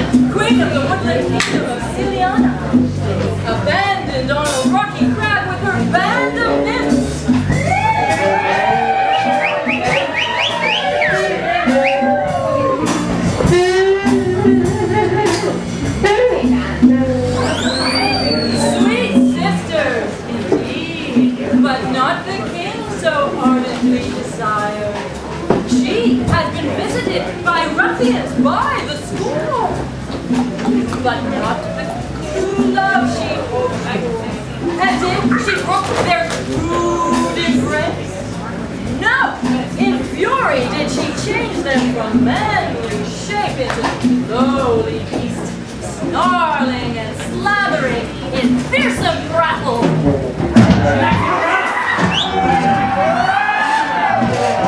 queen of the woodland kingdom of Ciliana, abandoned on a rocky crag with her band of nymphs. Sweet sisters, indeed, but not the king so ardently desired. She has been visited by ruffians by the score, but not the true love she hoped I would. And did she brook their crude embrace? No! In fury did she change them from manly shape into lowly beasts, snarling and slathering in fearsome grapple.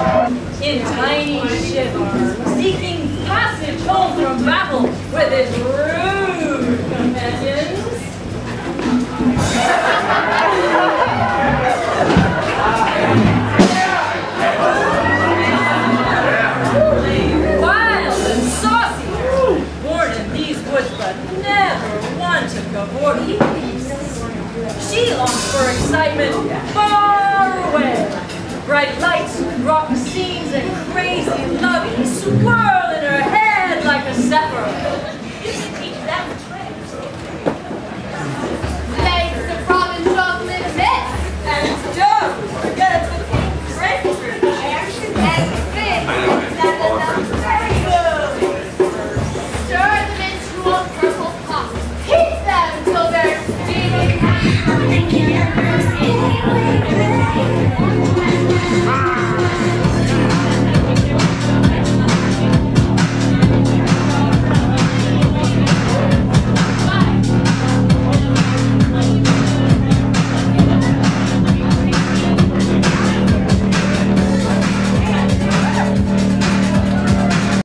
In tiny shivers, seeking passage home from battle with his